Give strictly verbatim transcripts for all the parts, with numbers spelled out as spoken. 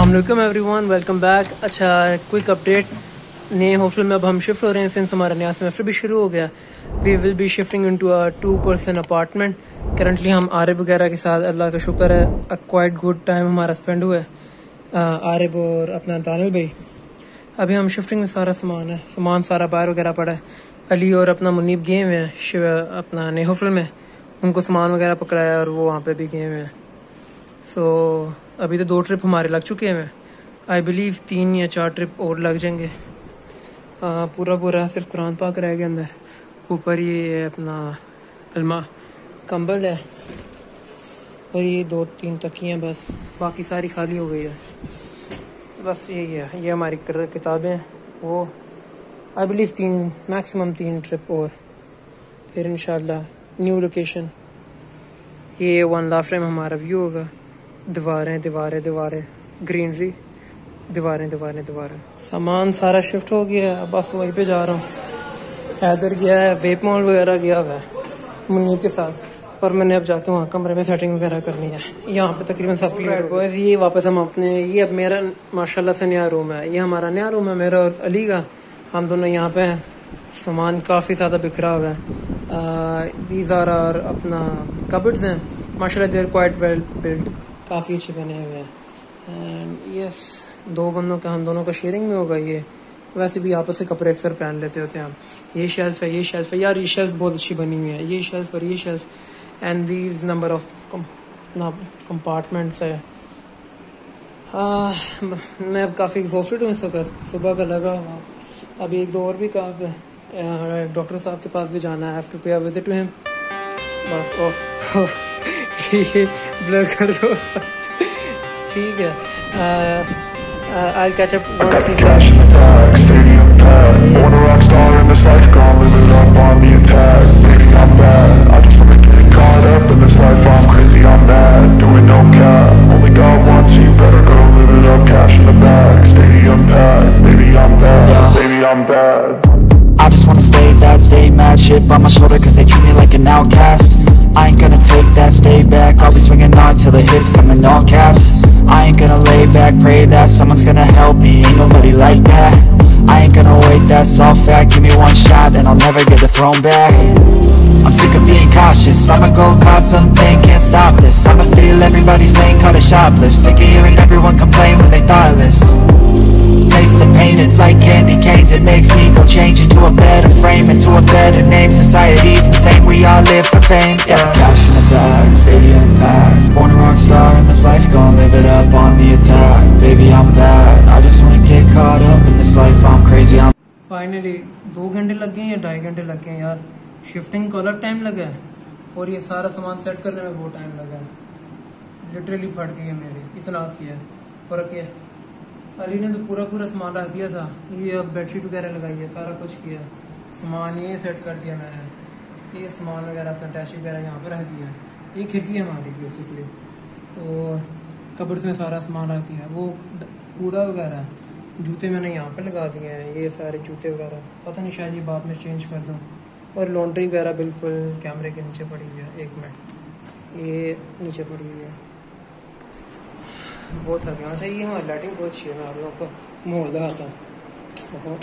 अस्सलाम वालेकुम everyone, welcome back. अच्छा, क्विक अपडेट, नए हॉस्टल में अब हम शिफ्ट हो रहे हैं सिंस हमारा नया सेमेस्टर भी शुरू हो गया। We will be shifting into a two person apartment. Currently हम आरिब वगैरह के साथ, अल्लाह का शुक्र है, अ क्वाइट गुड टाइम हमारा स्पेंड हुआ है, आरिब और अपना दानिल भाई। अभी हम शिफ्टिंग में सारा सामान है, सामान सारा बाहर वगैरह पड़ा है। अली और अपना मुनीब गए हुए हैं शिव अपना नए हॉस्टल में, उनको सामान वगैरह पकड़ाया और वो वहाँ पे भी गए हुए हैं। सो so, अभी तो दो ट्रिप हमारे लग चुके हैं। आई बिलीव तीन या चार ट्रिप और लग जाएंगे। आ, पूरा पूरा सिर्फ कुरान पाक रह गया अंदर। ऊपर ये अपना अलमा कंबल है और ये दो तीन तकियाँ, बस बाकी सारी खाली हो गई है। बस यही है, ये हमारी किताबें हैं। वो आई बिलीव तीन मैक्सिमम तीन ट्रिप और फिर इंशाल्लाह न्यू लोकेशन। ये वन लाफ्रे में हमारा व्यू होगा। दीवारें दीवारें दीवारें, ग्रीनरी, दीवारें दीवारें दीवारें। सामान सारा शिफ्ट हो गया है, बस वहीं पे जा रहा हूँ। हैदर गया है, वेप मॉल वगैरह गया हुआ है मुन्नी के साथ, और मैंने अब जाके वहाँ कमरे में सेटिंग वगैरह करनी है। यहाँ पे तकरीबन सब क्लियर हो गया। ये वापस हम अपने, ये अब मेरा माशाल्लाह से नया रूम है। ये हमारा नया रूम है, मेरा और अली का। हम दोनों यहाँ पे हैं। सामान काफ़ी ज़्यादा बिखरा हुआ है। दीज आर आर अपना कबर्ड्स हैं, माशाल्लाह देयर क्वाइट वेल बिल्ट, काफ़ी अच्छे बने हुए हैं। एंड यस, दो बंदों का, हम दोनों का शेयरिंग में होगा ये। वैसे भी आपस से कपड़े अक्सर पहन लेते होते हैं हम। ये शेल्फ है, ये शेल्फ है यार, ये शेल्फ बहुत अच्छी बनी हुई है, ये शेल्फ और ये shelf. And these number of compartments है। आ, मैं अब काफ़ी एग्जॉस्टेड हूँ इस वक्त, सुबह का लगा हुआ। अभी एक दो और भी काम है, डॉक्टर साहब के पास भी जाना है, हैव टू पे अ विजिट टू हिम। बस ओह ओह ये ब्लर कर दो ठीक है। I catch up once he I just wanna stay bad, stay mad, shit on my shoulder cause they treat me like an outcast. I ain't gonna take that, stay back, I'll be swinging hard till the hits come in all caps. I ain't gonna lay back, pray that someone's gonna help me, ain't nobody like that. I ain't gonna wait, that's all fact, give me one shot and I'll never get the throne back. I'm sick of being cautious, I'ma go cause something, can't stop this. I'ma steal everybody's lane, call it shoplift. Sick of hearing everyone complain when they thoughtless. Taste the pain, it's like candy canes. It makes me go change into a better frame, into a better name. Society's insane, we all live for fame, yeah. Cash in the bag, stadium packed. Born a rock star in this life, gon' live it up on the attack. Baby, I'm bad, I just wanna get caught up in this life. I'm crazy, I'm finally दो घंटे लग गए या ढाई घंटे लग गए यार। शिफ्टिंग को अलग टाइम लगा है और ये सारा सामान सेट करने में बहुत टाइम लगा है। लिटरली फट गई है मेरी, इतना किया है। और क्या, अली ने तो पूरा पूरा सामान रख दिया था। ये अब बेडशीट वगैरह लगाई है, सारा कुछ किया, सामान ये सेट कर दिया मैंने। ये सामान वगैरह अपना टैची वगैरह यहाँ पे रख दिया। ये खिड़की है हमारी बेसिकली, और कबर्ड्स में सारा सामान रख दिया। वो कूड़ा वगैरह, जूते मैंने यहाँ पे लगा दिए हैं, ये सारे जूते वगैरह, पता नहीं शायद ये बाद में चेंज कर दूँ। और लॉन्ड्री वगैरह बिल्कुल कैमरे के नीचे पड़ी हुई है। एक मिनट, ये नीचे पड़ी हुई है, बहुत लगे यहाँ से। ये हमारी लाइटिंग बहुत अच्छी है, मैं आप लोगों को माहौल दिखाता हूँ।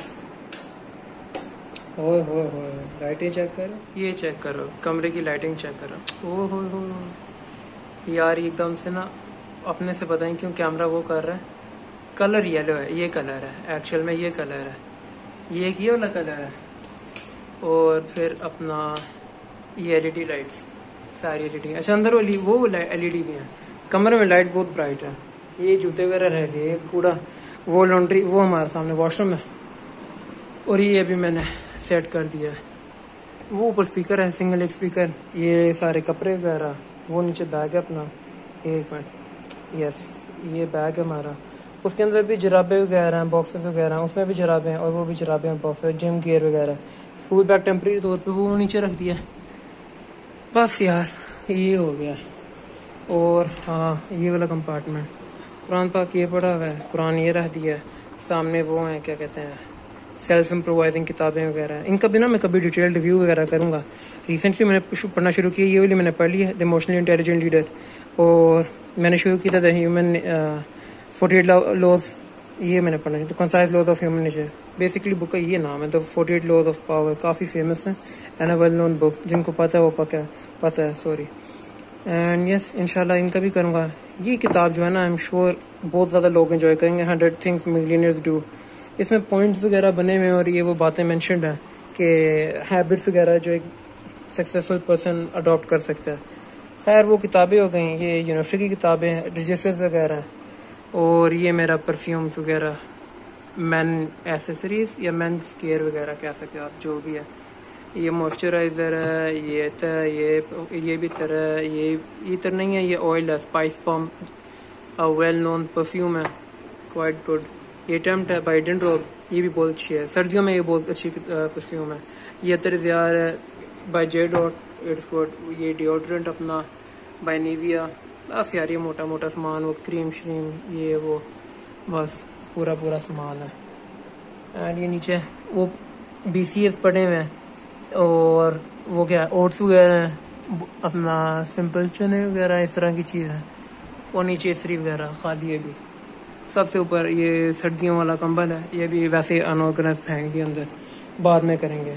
ओए होए होए, लाइटें चेक करो, ये चेक करो, कमरे की लाइटिंग चेक करो। ओह हो हो यार, एकदम से ना अपने से पता नहीं क्यों कैमरा वो कर रहा है। कलर येलो है, ये कलर है एक्चुअल में, ये कलर है, ये एक ये वाला कलर है। और फिर अपना ये एलईडी लाइट्स, सारी एलईडी। अच्छा, अंदर वाली वो एलईडी भी है। कमरे में लाइट बहुत ब्राइट है। ये जूते वगैरह रह गए, कूड़ा, वो लॉन्ड्री, वो हमारे सामने वॉशरूम है। और ये अभी मैंने सेट कर दिया है। वो ऊपर स्पीकर है, सिंगल एक स्पीकर, ये सारे कपड़े वगैरह। वो नीचे बैग है अपना, एक मिनट, यस, ये बैग है हमारा। उसके अंदर भी जराबे वगैरह हैं, बॉक्सेस वगैरह, उसमें भी जराबे हैं, और वो भी जराबे हैं, बॉक्सेस, जिम गियर वगैरह। स्कूल बैग टेम्प्रेरी तौर पे वो नीचे रख दिया। बस यार, ये हो गया। और हाँ, ये वाला कंपार्टमेंट, कुरान पाक ये पड़ा हुआ है, कुरान ये रख दिया है। सामने वो हैं, क्या कहते हैं, सेल्फ इम्प्रोवाइजिंग किताबें वगैरह हैं। इनका भी ना मैं कभी डिटेल रिव्यू वगैरह करूँगा। रिसेंटली मैंने पढ़ना शुरू किया, ये वाली मैंने पढ़ ली है, द इमोशनली इंटेलिजेंट लीडर। और मैंने शुरू किया था the human forty eight laws, ये मैंने पढ़ा है, तो concise laws of human nature, basically book का ये नाम है। तो forty eight laws of power काफ़ी फेमस है and a well known book, जिनको पता है वो पका है पता है सॉरी। एंड यस इंशाल्लाह इनका भी करूँगा। ये किताब जो है ना आई एम श्योर बहुत ज़्यादा लोग एंजॉय करेंगे। हंड्रेड थिंग्स मिलियनर्स डू, इसमें पॉइंट्स वगैरह बने हुए हैं और ये वो बातें मैंशनड है कि हैबिट्स वगैरह जो एक सक्सेसफुल पर्सन अडॉप्ट कर सकता है। खैर वो किताबें हो गई, ये यूनिवर्सिटी की किताबें हैं, रजिस्टर्स वगैरह हैं। और ये मेरा परफ्यूम्स वगैरह, मैन एसेसरीज या मेंस केयर वगैरह कह सकते हो आप, जो भी है। ये मॉइस्चराइज़र है, ये तर ये ये भी तर है, ये ये तर नहीं है, ये ऑयल है, spice pump, a well known perfume है, क्वाइट गुड। ये टेम्प्ट है बाई डेंड्रोब, ये भी बहुत अच्छी है, सर्दियों में ये बहुत अच्छी परफ्यूम है। ये तरज़ियार है by J dot, it's good. ये डिओड्रेंट अपना बाई निविया। बस यार ये मोटा मोटा सामान, वो क्रीम श्रीम ये वो बस पूरा पूरा सामान है। एंड ये नीचे वो बी सी एस पड़े हुए हैं और वो क्या ओट्स वगैरह हैं, अपना सिंपल चने वगैरह इस तरह की चीज़ है। और नीचे इस्त्री वगैरह खाली है भी। सबसे ऊपर ये सर्दियों वाला कंबल है, ये भी वैसे अनऑर्गेनाइज फेंक दिया अंदर, बाद में करेंगे।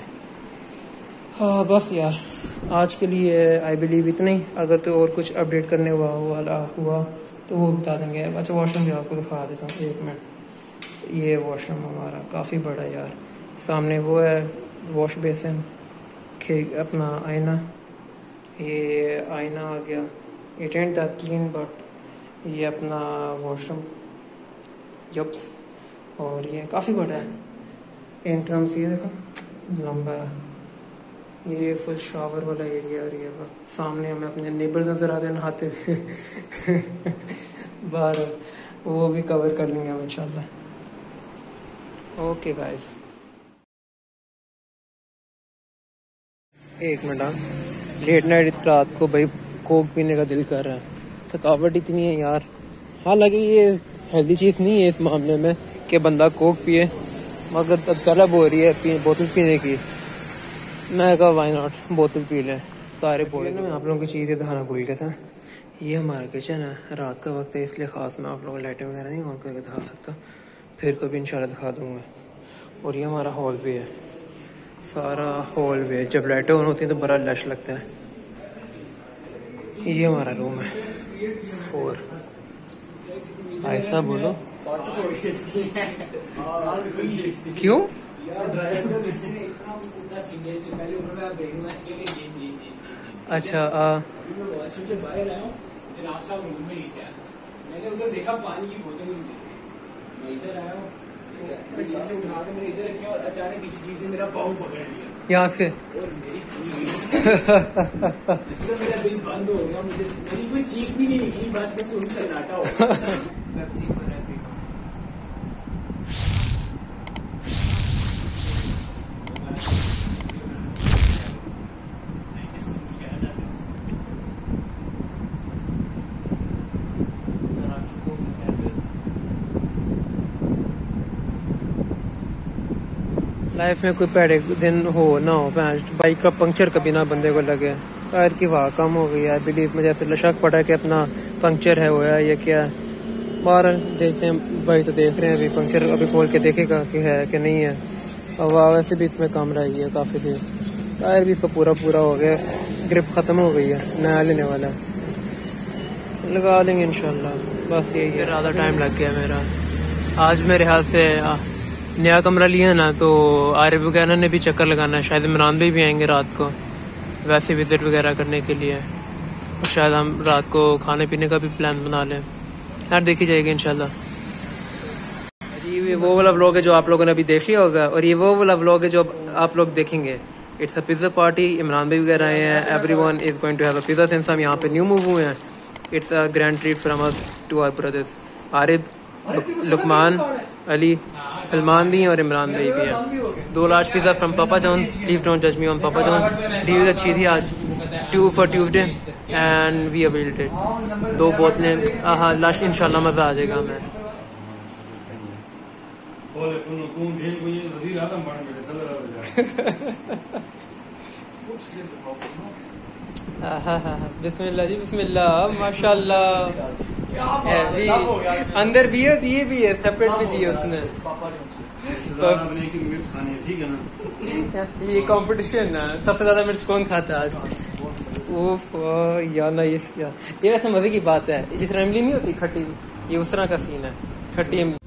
हाँ बस यार आज के लिए आई बिलीव इतना ही। अगर तो और कुछ अपडेट करने हुआ वाला हुआ तो वो बता देंगे। अच्छा वॉशरूम भी आपको दिखा देता हूँ, एक मिनट। ये वॉशरूम हमारा काफ़ी बड़ा है यार, सामने वो है वॉश बेसिन, अपना आईना, ये आईना आ गया। It and that clean but ये अपना वॉशरूम यप्स, और ये काफ़ी बड़ा है इन टर्म्स। ये देखो लंबा है, ये फुल शावर वाला एरिया। और ये सामने हमें अपने नेबर्स नजर आते हैं नहाते हुए बाहर, वो भी कवर कर लेंगे हम इंशाल्लाह। ओके गाइस एक मिनट, लेट नाइट रात को भाई कोक पीने का दिल कर रहा है, थकावट इतनी है यार। हालांकि ये हेल्दी चीज़ नहीं है इस मामले में कि बंदा कोक पिए, मगर तब तलब हो रही है पी, बोतल पीने की। मैं कहा वाई नॉट बोतल पी लें सारे बोले। मैं आप लोगों की चीज़ें दिखाना भूल गया था। ये हमारा किचन है, रात का वक्त है इसलिए ख़ास मैं आप लोगों को लाइटें वगैरह नहीं ऑन करके दिखा सकता, फिर कभी इंशाल्लाह दिखा दूँगा। और ये हमारा हॉल भी है, सारा हॉल भी है। जब लाइटें ऑन होती हैं तो बड़ा लश लगता है। ये हमारा रूम है फोर। ऐसा बोलो क्यों? अच्छा आ, मैंने उधर देखा पानी की बोतल, मैं इधर आया हूँ, उठा के मैंने इधर रखी और अचानक किसी चीज ने मेरा पाँव पकड़ लिया यहाँ से और मेरी मेरा दिल बंद हो गया। मुझे मेरी कोई चीख भी नहीं निकली, बस मैं सुन सन्नाटा हो। लाइफ में कोई पैड़े दिन हो ना हो, बाइक का पंक्चर कभी ना बंदे को लगे। टायर की हवा कम हो गई है, बिलीफ में जैसे शक पड़ा कि अपना पंक्चर है होया या क्या है। बाहर देखते हैं, भाई तो देख रहे हैं अभी, पंक्चर अभी खोल के देखेगा कि है कि नहीं है। हवा वैसे भी इसमें कम रह गई है काफ़ी देर, टायर भी इसका पूरा पूरा हो गया, ग्रिप ख़त्म हो गई है, नया लेने वाला है, लगा लेंगे इंशाल्लाह। बस यही है, ज़्यादा टाइम लग गया मेरा आज। मेरे ख्याल से नया कमरा लिया ना तो आरिफ वगैरह ने भी चक्कर लगाना है, शायद इमरान भाई भी आएंगे रात को वैसे विजिट वगैरह करने के लिए। और शायद हम रात को खाने पीने का भी प्लान बना लें, यार देखी जाएगी इंशाल्लाह। ये वो वाला व्लॉग है जो आप लोगों ने अभी देख लिया होगा, और ये वो वाला व्लॉग है जो आप लोग देखेंगे। It's a pizza party, Imran भाई वगैरह आए हैं, everyone is going to have a pizza since हम यहाँ पे न्यू मूव हुए हैं। It's a grand treat from us to our brothers. Arif, Luqman, Ali, Salman भी हैं और इमरान भाई भी हैं। दो large pizza from Papa John's, please don't जज me on Papa John's. Deal अच्छी थी आज, two for Tuesday and we availed it. दो बोतलें, हाँ लास्ट इंशाल्लाह मज़ा आ जाएगा हमें। बिस्मिल्लाह जी बिस्मिल्लाह, माशाल्लाह हैवी अंदर भी है, ये भी है, सेपरेट भी दिए उसने। मिर्च खानी है, ठीक है ना? ये कंपटीशन ना, सबसे ज्यादा मिर्च कौन खाता है आज? ओफ यार ना, ये ये वैसे मजे की बात है, जिस तरह इमली नहीं होती खट्टी, ये उस तरह का सीन है, खट्टी इमली।